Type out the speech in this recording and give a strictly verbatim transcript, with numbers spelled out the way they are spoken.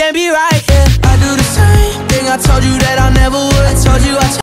can't be right, yeah. I do the same thing I told you that I never would. I told you I